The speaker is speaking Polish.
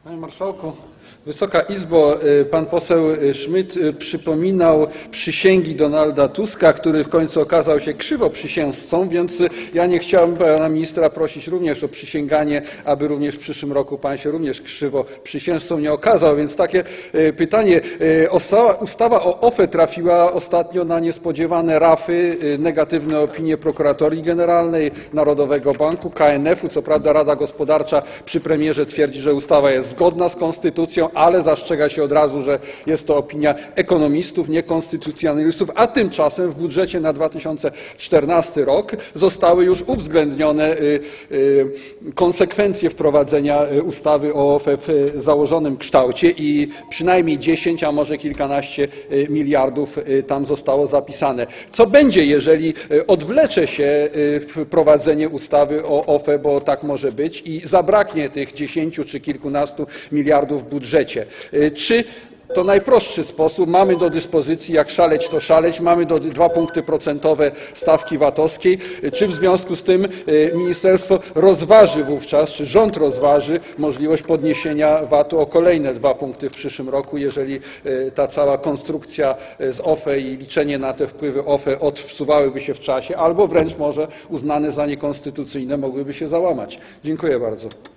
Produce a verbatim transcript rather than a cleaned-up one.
Panie Marszałku, Wysoka Izbo, pan poseł Schmidt przypominał przysięgi Donalda Tuska, który w końcu okazał się krzywoprzysięzcą, więc ja nie chciałem pana ministra prosić również o przysięganie, aby również w przyszłym roku pan się również krzywoprzysięzcą nie okazał. Więc takie pytanie. Ustawa o O F E trafiła ostatnio na niespodziewane rafy, negatywne opinie Prokuratorii Generalnej, Narodowego Banku, K N F u. Co prawda Rada Gospodarcza przy premierze twierdzi, że ustawa jest zgodna z konstytucją, ale zastrzega się od razu, że jest to opinia ekonomistów, nie konstytucjonalistów, a tymczasem w budżecie na dwa tysiące czternasty rok zostały już uwzględnione konsekwencje wprowadzenia ustawy o O F E w założonym kształcie i przynajmniej dziesięć, a może kilkanaście miliardów tam zostało zapisane. Co będzie, jeżeli odwlecze się wprowadzenie ustawy o O F E, bo tak może być, i zabraknie tych dziesięciu czy kilkunastu miliardów w budżecie? Czy to najprostszy sposób, mamy do dyspozycji, jak szaleć to szaleć, mamy do dwa punkty procentowe stawki vatowskiej. Czy w związku z tym ministerstwo rozważy wówczas, czy rząd rozważy możliwość podniesienia vatu o kolejne dwa punkty w przyszłym roku, jeżeli ta cała konstrukcja z O F E i liczenie na te wpływy O F E odsuwałyby się w czasie, albo wręcz może uznane za niekonstytucyjne mogłyby się załamać? Dziękuję bardzo.